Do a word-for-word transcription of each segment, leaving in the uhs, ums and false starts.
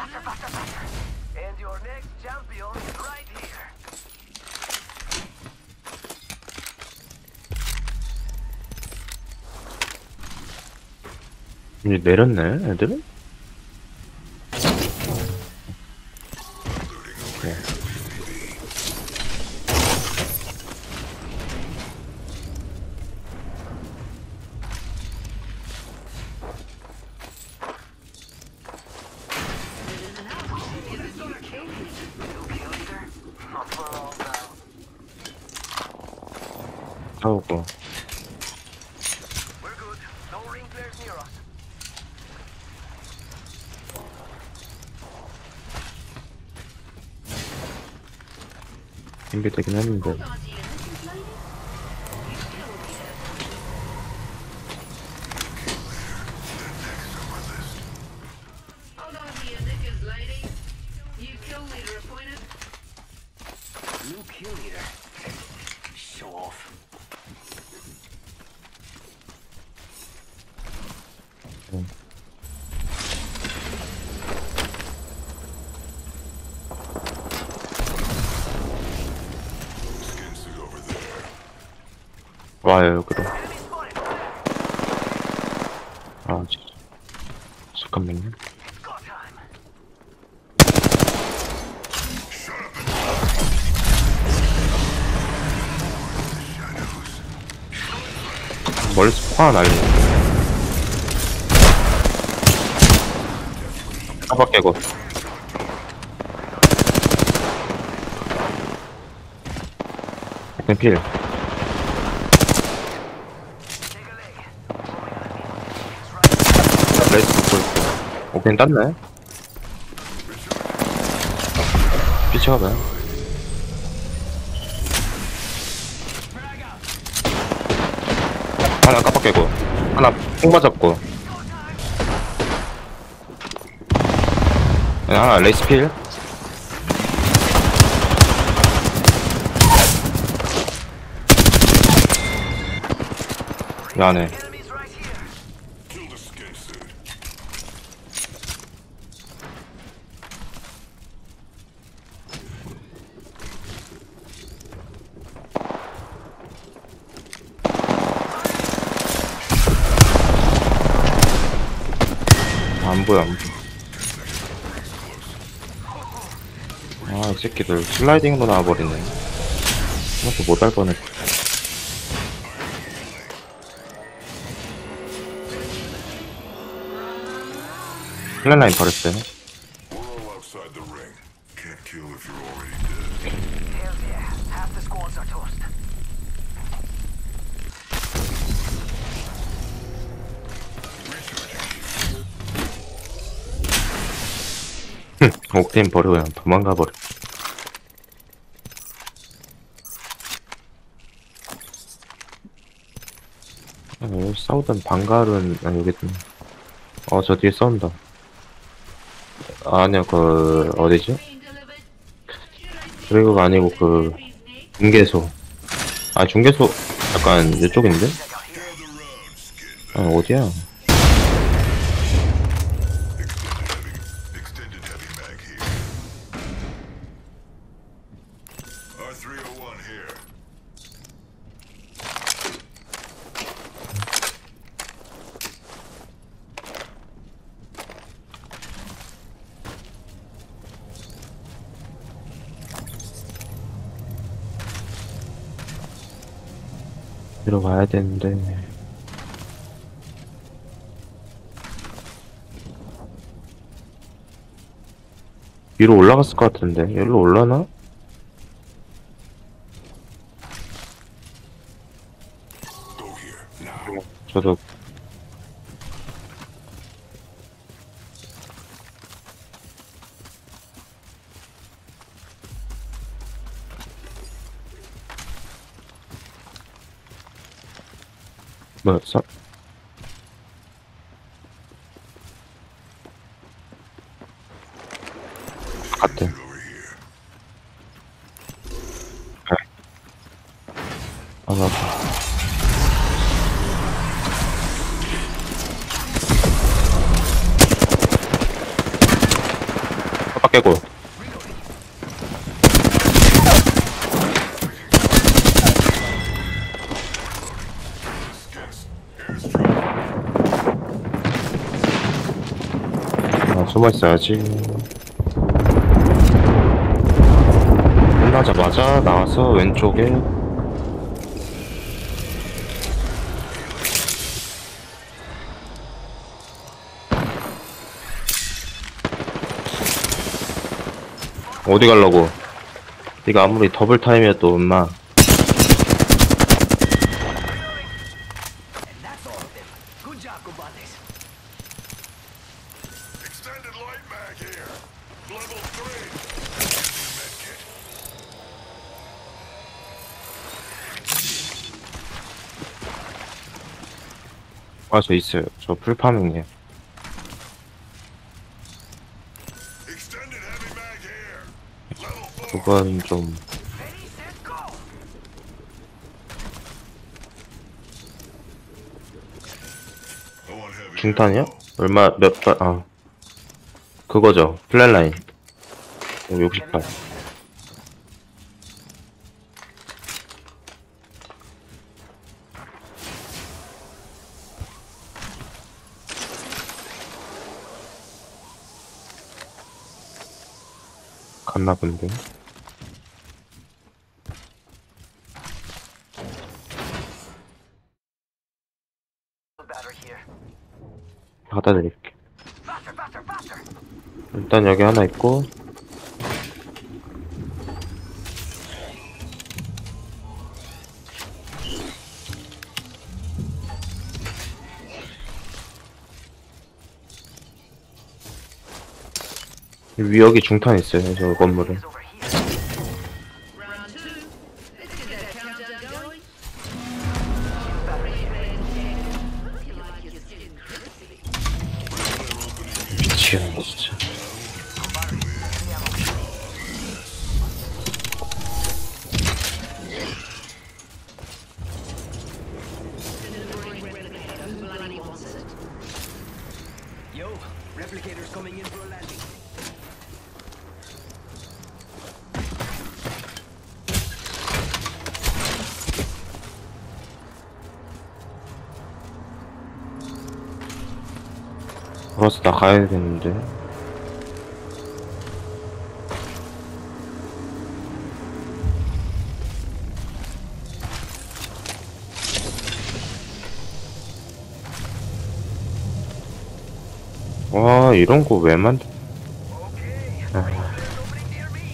Faster, faster, faster. And your next champion is right here. 이제 내렸네, 애들? 네. 싸우고. We're good. No ring players near us. 준비되긴 했는데. New kill leader. Show off. 응. 와요, 그래. 아, 진짜. 잠깐만요. Go time. 멀리서 포 하나 날리네. 까박 깨고. 약간 필. 레이스 붙고 있고. 오케이, 땄네. 피쳐가봐요. 하나 깜빡 깨고. 하나 폭 맞았고. 하나 레이스 필. 이 안에. Enemies right here. 안 보여, 안 보여. 아, 이 새끼들 슬라이딩으로 나와버리네. 이것도 못할 뻔했고. 플랫라인 버렸어요. Hell yeah. Half the squads are toast. 옥테인 버리고 그냥 도망가 버려. 아, 여기 싸우던 방갈은 아, 여기 좀. 어, 저 뒤에 싸운다. 아, 아니야, 그 어디지? 그리고가 아니고 그 중개소. 아, 중개소 약간 이쪽인데? 아, 어디야? 들어가야 되는데. 위로 올라갔을 것 같은데. 여기로 올라나? 저도 뭐였어? 같아. 아, 나 깨고. 아, 숨어 있어야지. 끝나자마자 나와서 왼쪽에 어디 가려고? 네가 아무리 더블 타임이어도 엄마. And that's all of them. Good job, compadres. Extended light mag here. Level three. Medkit. 아, 저 있어요. 저 풀파밍이에요. Extended heavy mag here. Level four. 그건 좀 Ready, set, go! I want heavy 중탄이야? ammo. 얼마 몇 발? 아, 그거죠. 플랫라인. 육십팔. 갔나 본데. Battery here. 갖다 드릴게. Faster, faster, faster! 일단 여기 하나 있고. 위 여기 중탄 있어요. 저 건물에. Is over here. Round two. Let's get that countdown going. Battery here. Looking like you're sitting crispy. 미치겠네 진짜. Delivering replicator. Who bloody wants it? Yo, replicators coming in for a landing. 걸어서 나가야 되는데. 와, 이런 거 왜 만들? Okay. 아, There's opening near me.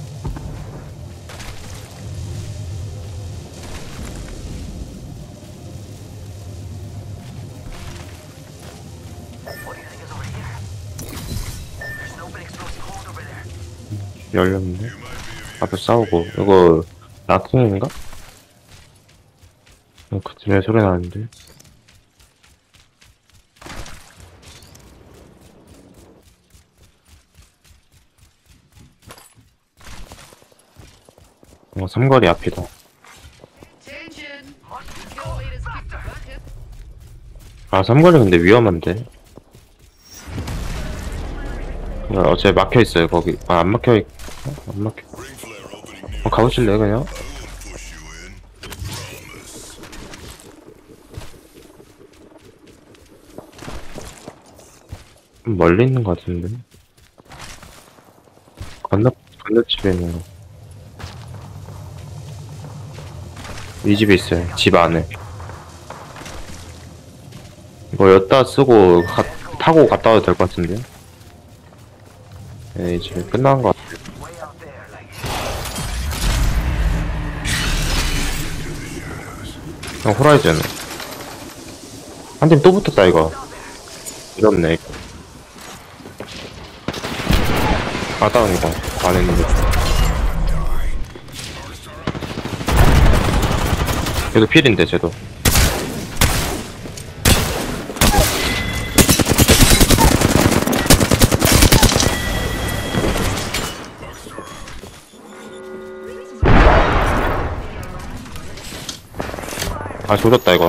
What do you think is over here? There's an open explosive hold over there. 열렸네. 앞에 싸우고. 이거 라킹인가? 어, 그쯤에 소리 나는데. 어, 삼거리 앞이다. Attention. Must Kill go leaders pick the faster. bucket. 아, 삼거리 근데 위험한데. 야, 어차피 막혀있어요, 거기. 아, 안 막혀있, 어? 안 막혀. Ring flare opening near. 어, 가보실래요, 그냥? I won't push you in. Promise. 좀 멀리 있는 것 같은데. 건너, 건너집에 있는 거. 이 집에 있어요, 집 안에. 이거 여기다 쓰고, 가, 타고 갔다 와도 될 것 같은데요? 네, 이제 끝난 것 같아요. Way out there, like. 어, 호라이즌. 한 팀 또 붙었다, 이거. 이렇네, 이거. 아, 다운 이거. 안 했는데. 얘도 필인데, 쟤도. 아, 조졌다, 이거.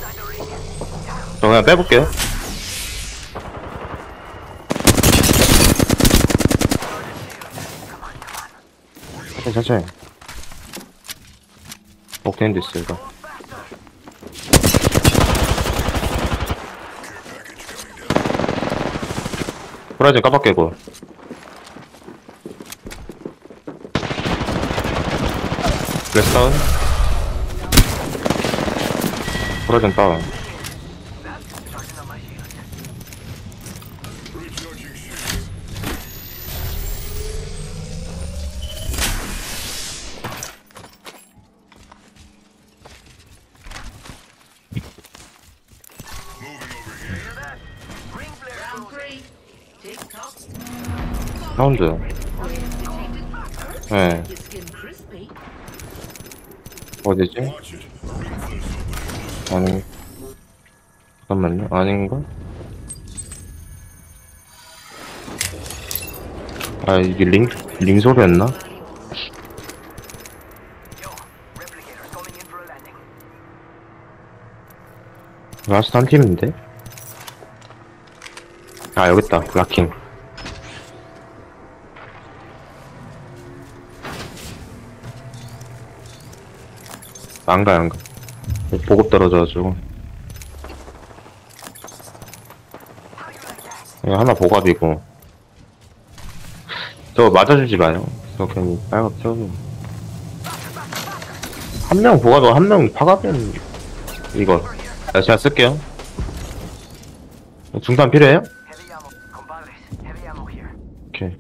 저 그냥 빼볼게요. 천천히, 천천히. 옥테인도 있어, 이거. 호라이즌 까박 깨고. 레스 다운. 호라이즌 다운. Charging on my shield. Recharging shields. Moving over here. Hear that? Ring flare Round closing. three. Tick tock. 사운드. Detected. 네. Your skin crispy. 어디지? Watch it. A ring flare's opening. 아니. 잠깐만요. 아닌가? 아, 이게 링, 링 소리였나? Yo, replicators coming in for a landing. 라스트 한 팀인데? 아, 여깄다. 라킹. 안 가, 안 가. 보급 떨어져가지고. 이거 하나 보갑이고. 저거 맞아주지 마요. 저 괜히 빨갛게 켜고. 한 명 보갑이고 한 명 파갑이면 이거. 아, 제가 쓸게요. 중단 필요해요? Heavy ammo. Compadres, heavy ammo here. 오케이.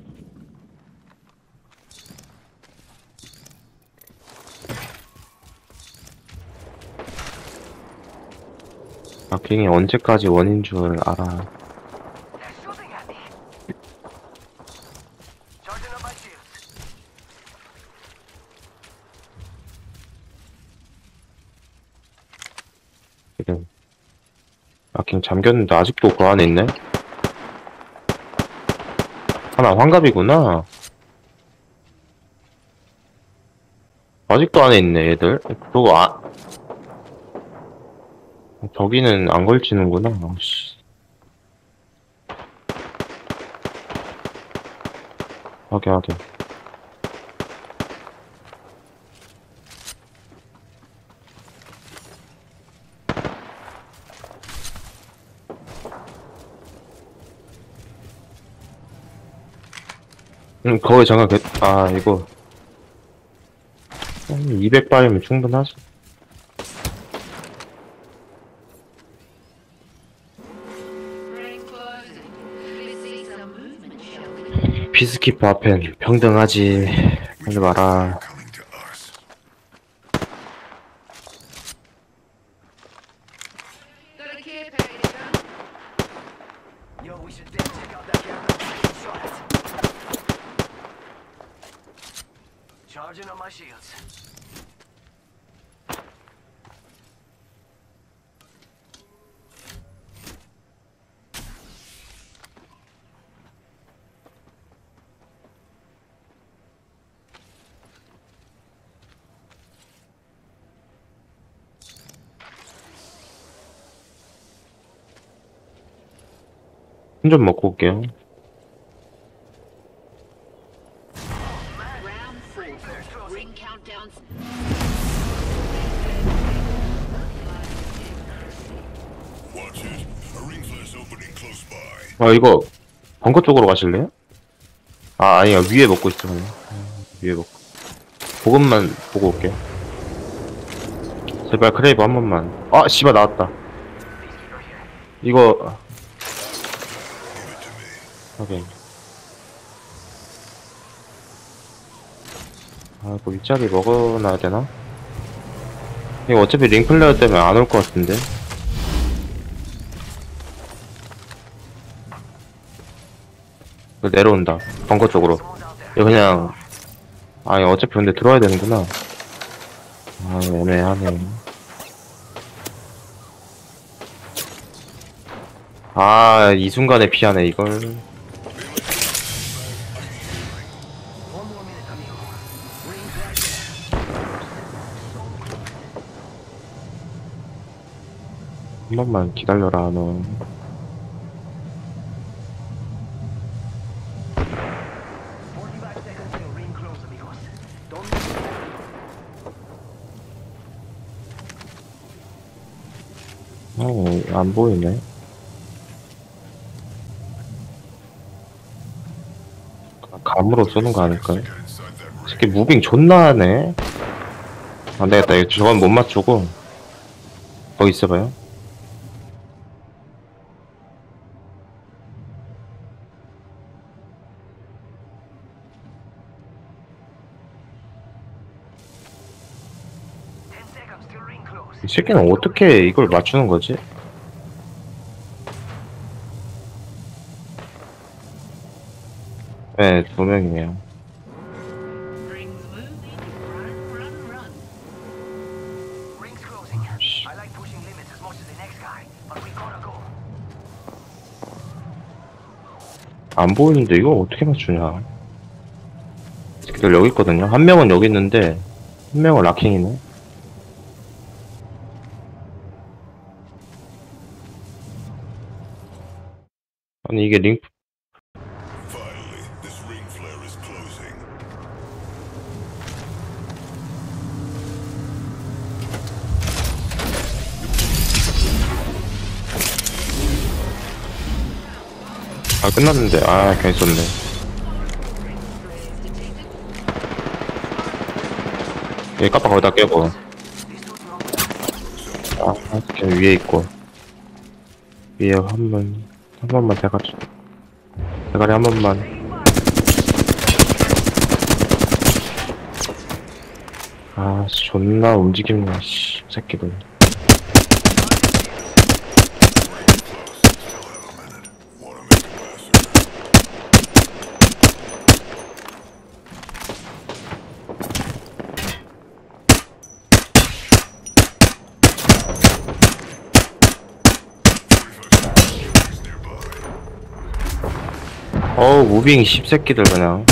마킹이 언제까지 원인 줄 알아. They're shooting at me. Charging on my shields. 지금 마킹 잠겼는데 아직도 그 안에 있네? 하나 환갑이구나. 아직도 안에 있네 얘들. 그거 아 저기는 안 걸치는구나. 아씨. 하게 하게. 음, 거기 잠깐, 그, 아, 이거. 이백 발이면 충분하지. Ring closing. Let's see some movement, shall we? 피스키퍼 앞엔 평등하지. 하지 마라. Coming to us. Got a care package done. Yo, we should then check out that camera. Shot it. Charging on my shields. 술 좀 먹고 올게요. Round four. Ring countdowns. Watch it. A ring flare's opening close by. 아, 이거, 벙커 쪽으로 가실래요? 아, 아니야. 위에 먹고 있어, 그냥. 위에 먹고. 보급만 보고 올게요. 제발 크레이브 한 번만. 아, 씨발, 나왔다. 이거, 하긴. 아, 이거 윗자리 먹어놔야 되나? 이거 어차피 링플레어 때문에 안 올 것 같은데? 이거 내려온다. 벙커 쪽으로. 이거 그냥, 아니, 어차피 근데 들어와야 되는구나. 아, 애매하네. 아, 이 순간에 피하네, 이걸. One more minute, amigo. Ring's right there. 한 번만 기다려라, 너. forty-five seconds till ring close, amigos. Don't 안 보이네. 감으로 쏘는 거 아닐까요? Get inside that ring. 특히 무빙 존나 하네. 안 되겠다. 이거 저건 못 맞추고. 거기 있어봐요. Ten seconds till ring close. 이 새끼는 어떻게 이걸 맞추는 거지? 네, 두 명이네요. Rings moving. Run, run, run. Ring's closing. 씨. I like pushing limits as much as the next guy, but we gotta go. 안 보이는데 이거 어떻게 맞추냐? 이 새끼들 여기 있거든요. 한 명은 여기 있는데 한 명은 락킹이네. 아니 이게 링 Finally, this ring flare is closing. 아 끝났는데 아 괜히 썼네. 얘 까빠 거기다 깨고 아 그냥 위에 있고 위에 한번 한 번만 대가리 대가리 한 번만. 아 씨, 존나 움직임이야 씨 새끼들. Wanna make it faster? 어우 무빙 씹새끼들 그냥.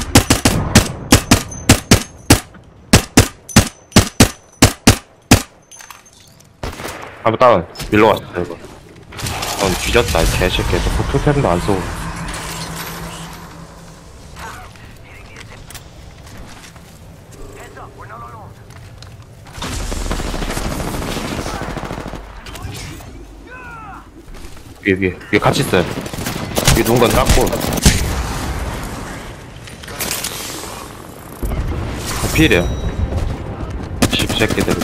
한번 다운 밀러 왔어 이거. 넌 뒤졌다 이 개새끼. 너 포토템도 안 쏘고. Heads up, we're not alone. 위에 위에 위에 같이 있어요. 위에 누군가 땄고. 아, 필이야. 씹새끼들.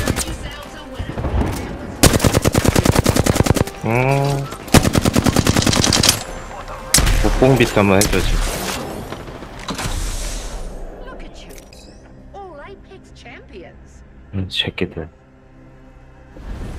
음. 목공빗 한번 해줘야지. Look at you. All Apex champions. 음, 새끼들.